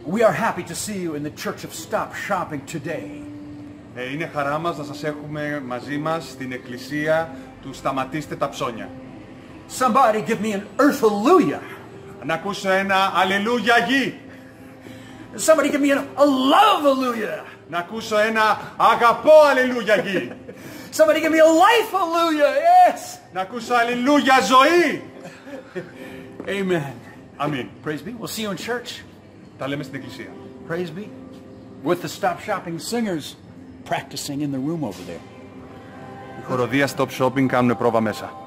We are happy to see you in the Church of Stop Shopping today. Είναι χαρά μας να σας έχουμε μαζί μας στην εκκλησία του Σταματήστε τα ψώνια. Somebody give me an earth hallelujah. Να ακούσω ένα αλληλούια γη. Somebody give me a love hallelujah. Να ακούσω ένα αγαπώ αλληλούια γη. Somebody give me a life hallelujah. Yes. Να ακούσω αλληλούια ζωή. Amen. Αμήν. Praise be. We'll see you in church. Τα λέμε στην εκκλησία. Praise be. With the Stop Shopping singers practicing in the room over there. Η χοροδία Stop Shopping κάνουν πρόβα μέσα.